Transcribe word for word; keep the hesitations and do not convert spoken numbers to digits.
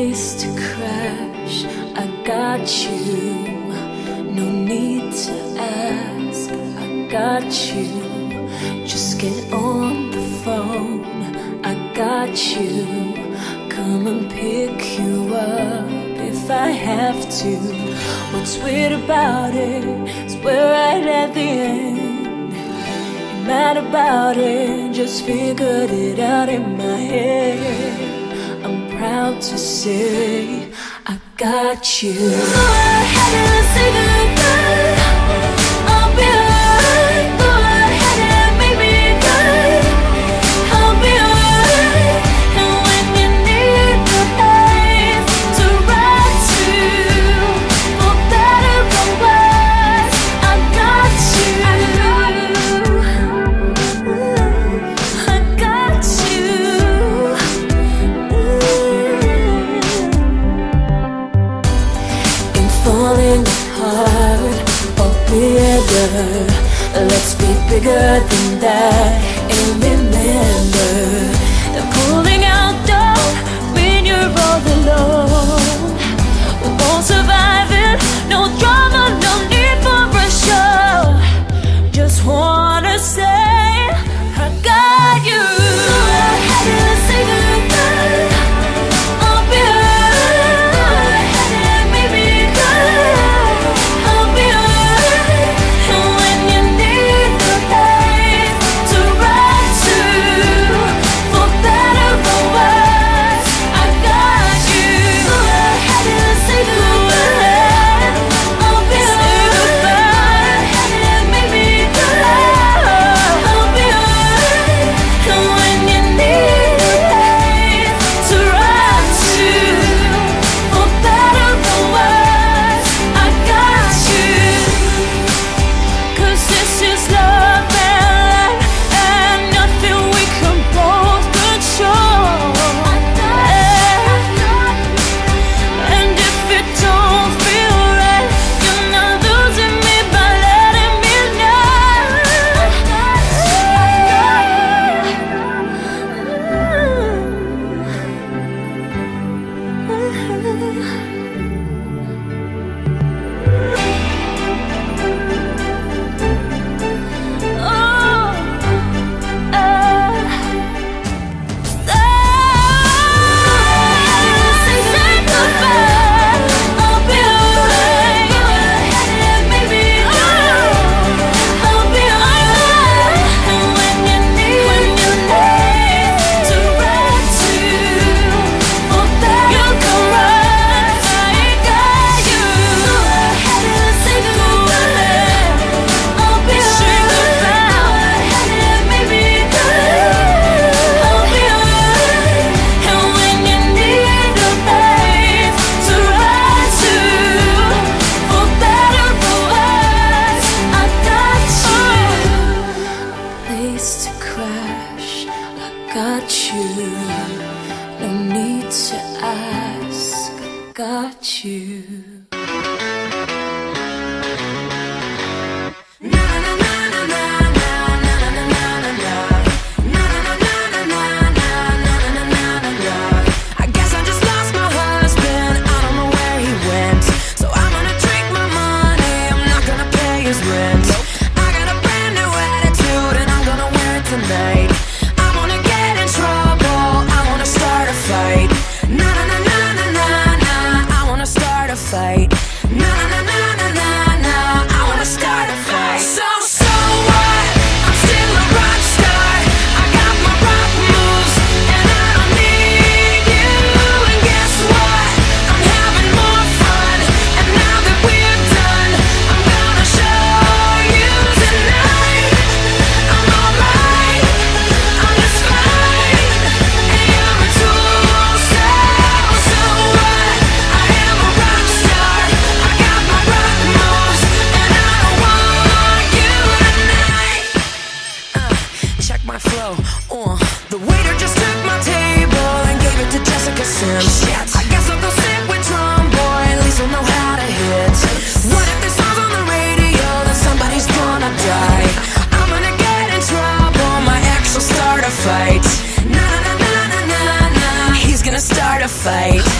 place to crash. I got you, no need to ask. I got you, just get on the phone. I got you, come and pick you up if I have to. What's weird about it is we're right at the end. Ain't mad about it, just figured it out in my head. I'm proud to say I got you. Go ahead and say goodbye. I'll be alright. Go ahead and make me cry. I'll be alright. And when you need the place to ride to, for better or worse, I got you. I got you. Ain't falling apart or bitter. Let's be bigger than that. And remember that pulling out don't mean you're all alone. We won't survive it. No drama, no need for a show. Just wanna say I got you. Go ahead and say goodbye. I'll be alright. Go ahead and make me cry. I'll be alright. And when you need the place to ride to, for better or worse, I got you. Go ahead and say goodbye. I'll be alright. Go ahead and make me cry. I'll be alright. And when you need a place to ride to, for better or worse, I got you. 'Cause this is love and life, and nothing we can both control. And if it don't feel right, you're not losing me by letting me place to crash. I got you, no need to ask. I got you. I guess I just lost my husband. I don't know where he went, so I'm gonna drink my money. I'm not gonna pay his rent. I got a brand new attitude and I'm gonna wear it tonight. I wanna get in trouble. I wanna start a fight. Na na na na na na na. I wanna start a fight. Na na na na na na. I wanna start a fight. So so what? I'm still a rock star. I got my rock moves and I don't need you. And guess what? I'm having more fun. And now that we're done, I'm gonna show you tonight. I'm alright. I'm just fine. And you're a tool. So so what? I am a rock star. I got my rock moves and I don't want you tonight. Uh, check my flow. Uh, the waiter just took my table and gave it to Jessica Sims. Shit. I guess I'll go sit with Drum Boy. At least I'll know how to hit. What if this song's on the radio? Then somebody's gonna die. I'm gonna get in trouble. My ex will start a fight. Na na na na na na. He's gonna start a fight.